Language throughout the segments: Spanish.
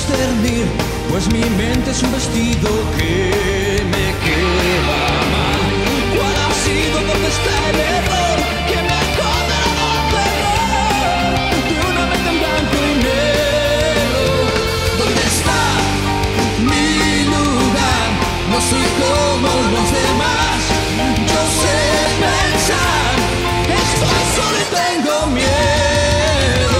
discernir, pues mi mente es un vestido que me queda mal. ¿Cuál ha sido, dónde está el error que me ha condenado al terror de una mente en blanco y negro? ¿Dónde está mi lugar? No soy como los demás. Yo sé pensar, estoy solo y tengo miedo.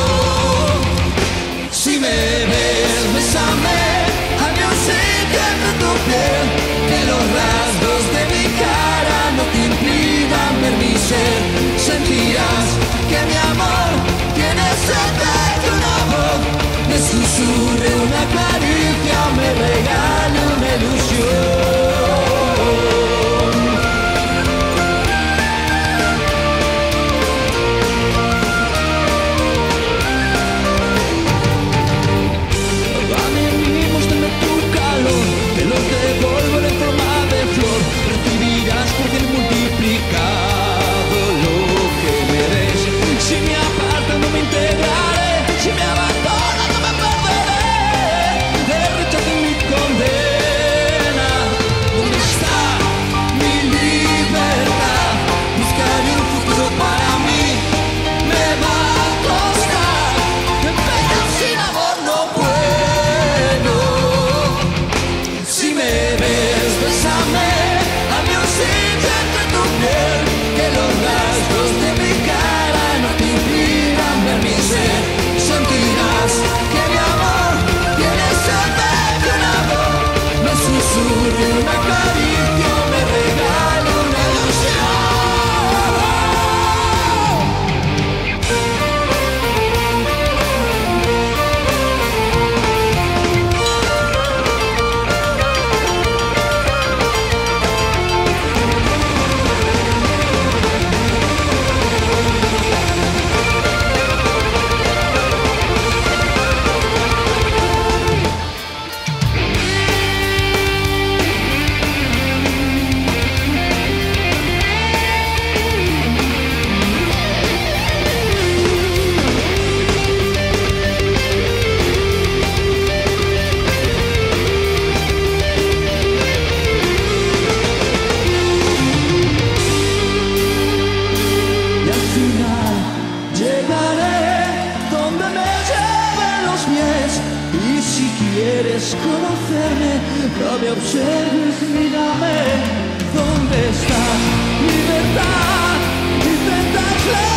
Si me ves, bésame, hazme un sitio entre tu piel, que los rasgos de mi cara no te impidan ver mi ser. Sentirás que mi amor tiene sed de que una voz me susurre una caricia, me regale una ilusión. Porque he multiplicado lo que me des. Si me apartas no me integraré, si me abandonas no me perderé. El rechazo es mi condena. ¿Dónde está mi libertad? Buscaré un futuro para mí. Me va a costar, pero sin amor no puedo. Si me ves, bésame, que los rasgos de mi cara no te impidan ver mi ser. Sentirás que mi amor tiene sed de que una voz me susurre una caricia, me regale una ilusión. ¿Quieres conocerme? No me observes, mírame. ¿Dónde está libertad? Intenta